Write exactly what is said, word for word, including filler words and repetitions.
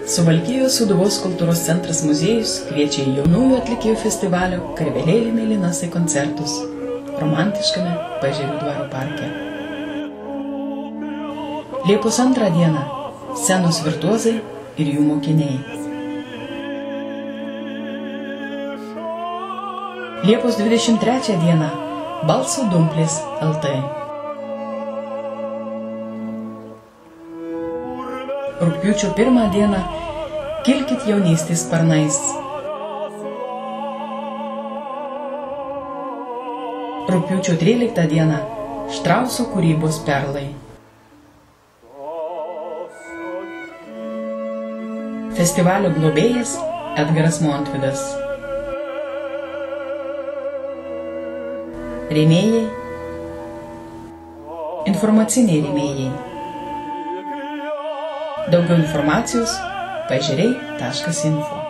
Suvalkijos Sūduvos kultūros centras muziejus kviečia į jaunųjų atlikėjų festivalio Karvelėlė mėlynasai koncertus romantiškame Paežerių dvaro parke. Liepos antrą dieną scenos virtuozai ir jų mokiniai. Liepos dvidešimt trečią dieną Balso dumplės L T. Rugpjūčio pirmą dieną Kilkit jaunystės sparnais. Rugpjūčio tryliktą dieną Štrauso kūrybos perlai. Festivalio globėjas Edgaras Montvydas. Rėmėjai, informaciniai rėmėjai. Daugiau informacijos paežeriai taškas info.